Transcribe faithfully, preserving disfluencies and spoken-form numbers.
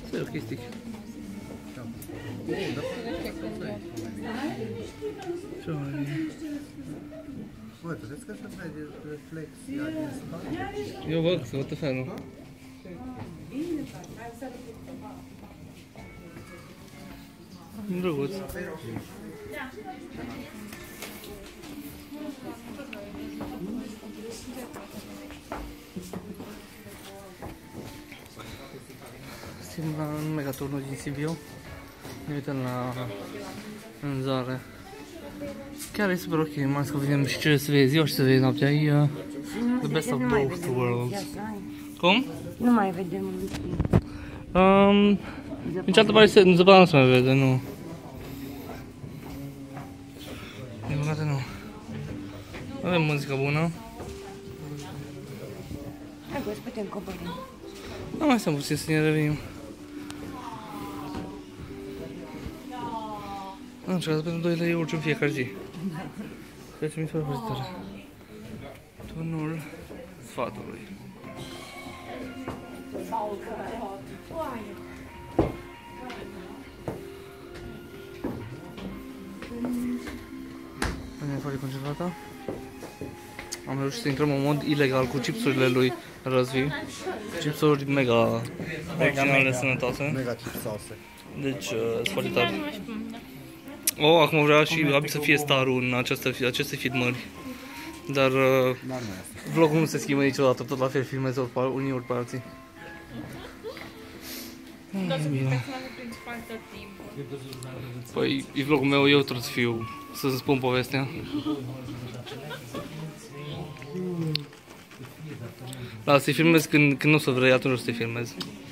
Să o chestii. Ce mai bine? Bă, tu vezi că se vede reflexia din spate? Eu văd, să văd tot felul. Drăguț. Suntem la un megaturnul din Sibiu. Ne uităm la vânzare. Chiar e super ok, mai ales că vedem și ce să vezi ziua și să vezi noaptea. E uh, the best of both worlds. Cum? Nu mai vedem lucruri. Um, în cealaltă parte nu zăpada nu se mai vede, nu. Din păcate nu. Avem muzică bună. Hai că putem coborî. Da, mai stăm puțin să ne revenim. Am încercat pentru doi lei urci în fiecare zi. Ceea ce mi se pare foarte tare. Turnul sfatului. Am foarte concentrată. Am reușit să intrăm în mod ilegal cu chipsurile lui Răzvi. Chipsuri mega originale, sănătoase. Mega chip sauce. Deci, uh, sunt foarte tare. Oh, acum vrea și Abi să fie starul în această, aceste filmări. Dar uh, vlogul nu se schimbă niciodată, tot la fel filmez ori pe unii ori pe alții. Doar să fii personajul principal tot timpul. Păi, e vlogul meu, eu trebuie să fiu, să-ți spun povestea. Da, să-i filmez când, când nu o să vrei, atunci o să te filmez.